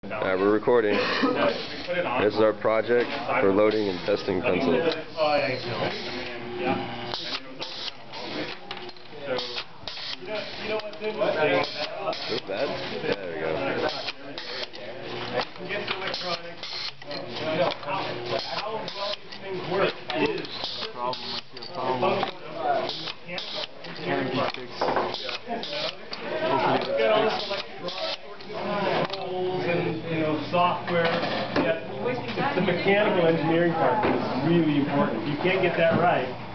Alright, we're recording. This is our project for loading and testing pencils. Is that? There we go. How well these things work is a problem. Can be fixed. Hopefully it's and software. Yet it's the mechanical engineering part that's really important. If you can't get that right,